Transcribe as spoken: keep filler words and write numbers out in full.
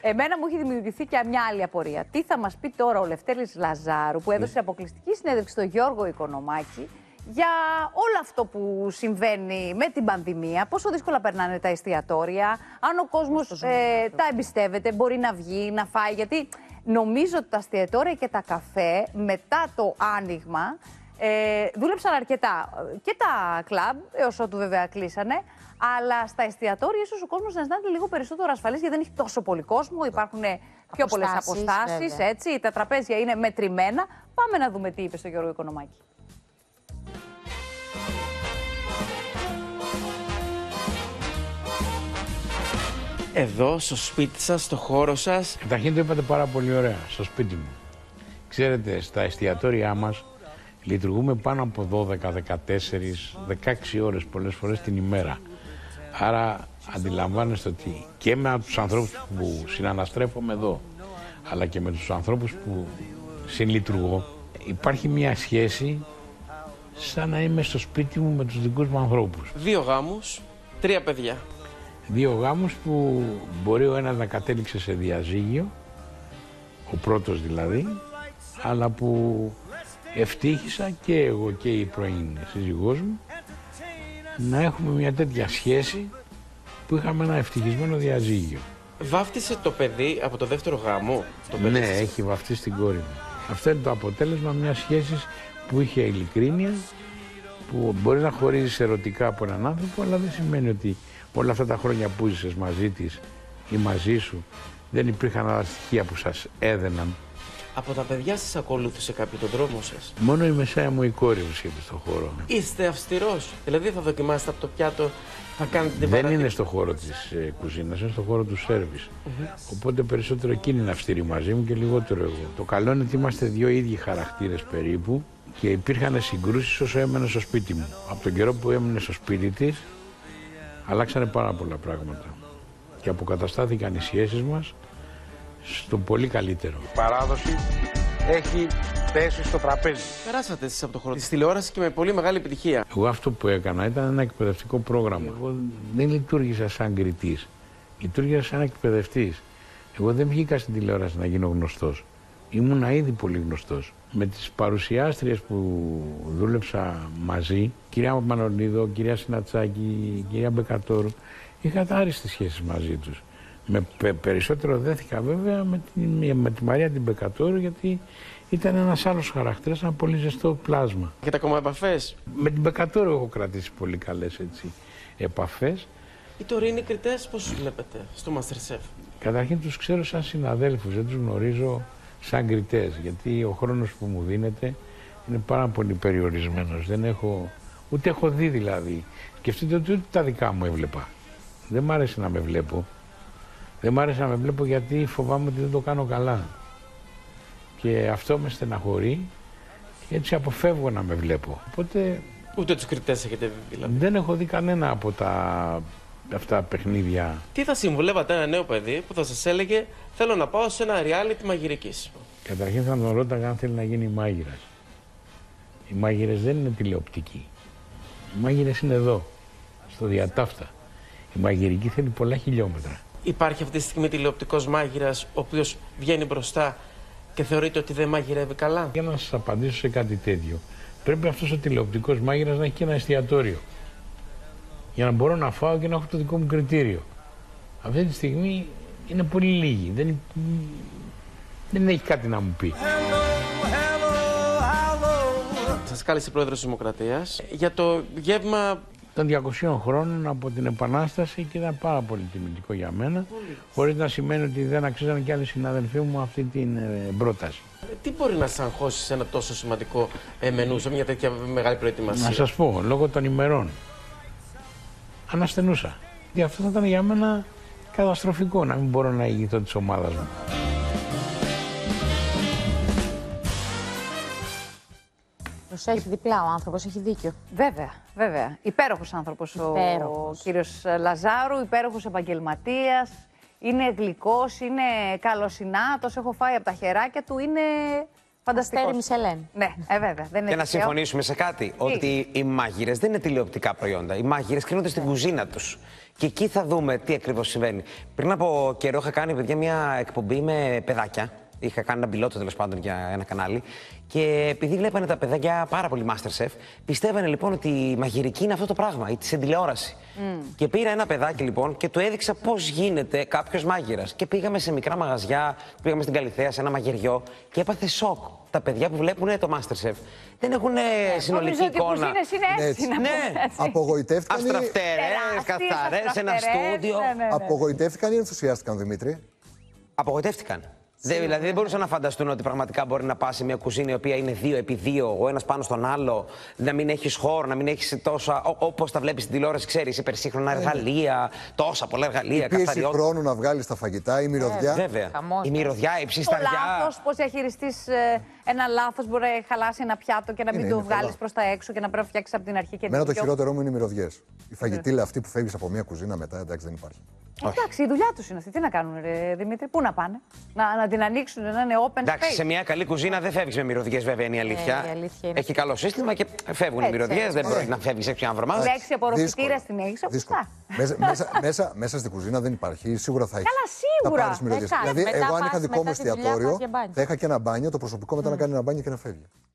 Εμένα μου έχει δημιουργηθεί και μια άλλη απορία. Τι θα μας πει τώρα ο Λευτέρης Λαζάρου, που έδωσε αποκλειστική συνέντευξη στον Γιώργο Οικονομάκη, για όλο αυτό που συμβαίνει με την πανδημία, πόσο δύσκολα περνάνε τα εστιατόρια, αν ο κόσμος ε, τα εμπιστεύεται, μπορεί να βγει, να φάει, γιατί νομίζω ότι τα εστιατόρια και τα καφέ μετά το άνοιγμα ε, δούλεψαν αρκετά. Και τα κλαμπ, έως ότου βέβαια κλείσανε, αλλά στα εστιατόρια ίσως ο κόσμος να αισθάνεται λίγο περισσότερο ασφαλής, γιατί δεν έχει τόσο πολύ κόσμο, υπάρχουν πιο πολλές αποστάσεις, έτσι, τα τραπέζια είναι μετρημένα. Πάμε να δούμε τι είπε στο Γιώργο Οικονομάκη. Εδώ, στο σπίτι σας, στο χώρο σας. Καταρχήν το είπατε πάρα πολύ ωραία, στο σπίτι μου. Ξέρετε, στα εστιατόρια μας λειτουργούμε πάνω από δώδεκα, δεκατέσσερις, δεκαέξι ώρες πολλές φορές την ημέρα. Άρα αντιλαμβάνεστε ότι και με τους ανθρώπους που συναναστρέφομαι εδώ, αλλά και με τους ανθρώπους που συλλειτουργώ, υπάρχει μια σχέση σαν να είμαι στο σπίτι μου με τους δικούς μου ανθρώπους. Δύο γάμους, τρία παιδιά. Δύο γάμους που μπορεί ο ένας να κατέληξε σε διαζύγιο, ο πρώτος δηλαδή, αλλά που ευτύχησα και εγώ και η πρώην σύζυγός μου να έχουμε μια τέτοια σχέση που είχαμε ένα ευτυχισμένο διαζύγιο. Βάφτισε το παιδί από το δεύτερο γάμο. Το παιδί ναι, σας. έχει βαφτίσει την κόρη μου. Αυτό είναι το αποτέλεσμα μιας σχέσης που είχε ειλικρίνεια, που μπορεί να χωρίζεις ερωτικά από έναν άνθρωπο, αλλά δεν σημαίνει ότι όλα αυτά τα χρόνια που ζήσες μαζί της ή μαζί σου δεν υπήρχαν άλλα στοιχεία που σας έδαιναν. Από τα παιδιά σας ακολούθησε κάποιο τον δρόμο σας? Μόνο η μεσαία μου η κόρη βρίσκεται στον χώρο. Είστε αυστηρός, δηλαδή θα δοκιμάσετε από το πιάτο, θα κάνετε την Δεν παραδείγμα. είναι στον χώρο της ε, κουζίνας, είναι στον χώρο του σέρβις. Mm-hmm. Οπότε περισσότερο εκείνη είναι αυστηρή μαζί μου και λιγότερο εγώ. Το καλό είναι ότι είμαστε δύο ίδιοι χαρακτήρες περίπου και υπήρχαν συγκρούσεις όσο έμενε στο σπίτι μου. Από τον καιρό που έμεινε στο σπίτι της, αλλάξανε πάρα πολλά πράγματα και αποκαταστάθηκαν οι σχέσεις μας στο πολύ καλύτερο. Η παράδοση έχει θέση στο τραπέζι. Περάσατε εσείς από το χώρο της τηλεόρασης και με πολύ μεγάλη επιτυχία. Εγώ αυτό που έκανα ήταν ένα εκπαιδευτικό πρόγραμμα. Εγώ δεν λειτουργήσα σαν κριτής, λειτουργήσα σαν εκπαιδευτής. Εγώ δεν βγήκα στην τηλεόραση να γίνω γνωστός. Ήμουνα ήδη πολύ γνωστός. Με τις παρουσιάστριες που δούλεψα μαζί, κυρία Μανολίδο, κυρία Συνατσάκη, κυρία Μπεκατόρου, είχα άριστες σχέσεις μαζί τους. Με πε, περισσότερο δέθηκα βέβαια με τη, με τη Μαρία την Μπεκατόρου, γιατί ήταν ένας άλλος χαρακτήρας, ένα πολύ ζεστό πλάσμα. Και τα ακόμα επαφές? Με την Μπεκατόρου έχω κρατήσει πολύ καλές έτσι, επαφές. Οι τωρινοί κριτές πώς τους βλέπετε στο MasterChef? Καταρχήν τους ξέρω σαν συναδέλφους, δεν τους γνωρίζω σαν κριτές, γιατί ο χρόνος που μου δίνεται είναι πάρα πολύ περιορισμένος. Δεν έχω, ούτε έχω δει δηλαδή. Σκεφτείτε ότι ούτε τα δικά μου έβλεπα. Δεν μ' άρεσε να με βλέπω. Δεν μ' άρεσε να με βλέπω γιατί φοβάμαι ότι δεν το κάνω καλά. Και αυτό με στεναχωρεί και έτσι αποφεύγω να με βλέπω. Οπότε ούτε τους κριτές έχετε δει δηλαδή? Δεν έχω δει κανένα από τα αυτά τα παιχνίδια. Τι θα συμβουλεύατε ένα νέο παιδί που θα σας έλεγε θέλω να πάω σε ένα reality μαγειρικής? Καταρχήν θα τον ρώταγα αν θέλει να γίνει μάγειρας. Οι μάγειρες δεν είναι τηλεοπτικοί. Οι μάγειρες είναι εδώ, στο διατάφτα. Η μαγειρική θέλει πολλά χιλιόμετρα. Υπάρχει αυτή τη στιγμή τηλεοπτικός μάγειρας ο οποίος βγαίνει μπροστά και θεωρείται ότι δεν μαγειρεύει καλά? Για να σας απαντήσω σε κάτι τέτοιο, πρέπει αυτός ο τηλεοπτικός μάγειρας να έχει και ένα εστιατόριο. Για να μπορώ να φάω και να έχω το δικό μου κριτήριο. Αυτή τη στιγμή είναι πολύ λίγοι. Δεν, δεν έχει κάτι να μου πει. Σας κάλεσε πρόεδρος της Δημοκρατίας για το γεύμα των διακοσίων χρόνων από την Επανάσταση και ήταν πάρα πολύ τιμητικό για μένα, χωρίς να σημαίνει ότι δεν αξίζαν και άλλοι συναδελφοί μου αυτή την ε, πρόταση. Τι μπορεί να σας αγχώσει σε ένα τόσο σημαντικό ε, μενού, σε μια τέτοια μεγάλη προετοιμασία? Να σας πω, λόγω των ημερών, ανασθενούσα. Και αυτό θα ήταν για μένα καταστροφικό, να μην μπορώ να ηγηθώ της ομάδας μου. Προσέχει διπλά ο άνθρωπος, έχει δίκιο. Βέβαια, βέβαια. Υπέροχος άνθρωπος Υπέροχος. ο κύριος Λαζάρου, υπέροχος επαγγελματίας. Είναι γλυκός, είναι καλοσυνάτος, έχω φάει από τα χεράκια του, είναι Φανταστικό. Αστέρι Μισελέν. Ναι, ε, βέβαια. Δεν είναι Και να τυχαίο. συμφωνήσουμε σε κάτι, ότι οι μάγειρες δεν είναι τηλεοπτικά προϊόντα. Οι μάγειρες κρίνονται στην κουζίνα τους. Και εκεί θα δούμε τι ακριβώς συμβαίνει. Πριν από καιρό είχα κάνει, παιδιά, μια εκπομπή με παιδάκια. Είχα κάνει ένα πιλότο τέλος πάντων για ένα κανάλι. Και επειδή βλέπανε τα παιδάκια πάρα πολύ Masterchef, πιστεύανε λοιπόν ότι η μαγειρική είναι αυτό το πράγμα, ή στην τηλεόραση. Mm. Και πήρα ένα παιδάκι λοιπόν και του έδειξα πώς γίνεται κάποιος μάγειρας. Και πήγαμε σε μικρά μαγαζιά, πήγαμε στην Καλιθέα, σε ένα μαγειριό και έπαθε σοκ. Τα παιδιά που βλέπουν το Masterchef δεν έχουν συνολική Νομίζω εικόνα. ότι οι κουζίνες είναι έτσι, Έτσι. να Ναι. πούμε έτσι. Απογοητεύτηκαν. οι- Αστραφτερές, Τεράστιες καθαρές, ένα αστραφτερές, στούντιο. ναι, ναι, ναι. Απογοητεύτηκαν ή ενθουσιάστηκαν, Δημήτρη? Απογοητεύτηκαν. Δεν, δηλαδή δεν μπορούσαν να φανταστούν ότι πραγματικά μπορεί να πας σε μια κουζίνα η οποία είναι δύο επί δύο, ο ένας πάνω στον άλλο, να μην έχεις χώρο, να μην έχεις τόσα. Όπως τα βλέπεις στην τηλεόραση, ξέρεις, υπερσύγχρονα εργαλεία, τόσα πολλά εργαλεία, Η πίεση καθαριότητα. χρόνου να βγάλεις τα φαγητά, η μυρωδιά. Βέβαια. Χαμός, Η μυρωδιά, η Το ψισταριά. λάθος, πώς διαχειριστείς ε, ένα λάθος, μπορεί να χαλάσει ένα πιάτο και να μην Είναι, το είναι βγάλεις πολλά. προς τα έξω και να πρέπει να φτιάξεις από την αρχή και Εμένα το δυο. χειρότερό μου είναι οι μυρωδιές. Η φαγητήλα αυτή που φεύγεις από μια κουζίνα μετά, εντάξει, δεν υπάρχει. Εντάξει, η δουλειά τους είναι αυτή. Τι να κάνουν, ρε, Δημήτρη, πού να πάνε. Να, να την ανοίξουν, να είναι open Εντάξει, space. σε μια καλή κουζίνα δεν φεύγεις με μυρωδιές, βέβαια είναι η αλήθεια. η αλήθεια είναι. Έχει καλό σύστημα και φεύγουν οι Έτσι, μυρωδιές, έτσι. δεν μπορεί να φεύγεις έξω ένα βρωμά. Λέξη απορροφητήρα Δύσκολο. την έχεις, Δύσκολο. αυτά. Μέσα, μέσα, μέσα, μέσα στην κουζίνα δεν υπάρχει. Σίγουρα θα έχει. Καλά, σίγουρα. Θα πάρεις μυρωδιές. Ε, καλά. Δηλαδή, Μετά εγώ αν είχα πας δικό μου μετά τη δουλειά, εστιατόριο, πας για μπάνιο. θα είχα και ένα μπάνιο, το προσωπικό μετά να κάνει ένα μπάνιο και να φεύγει.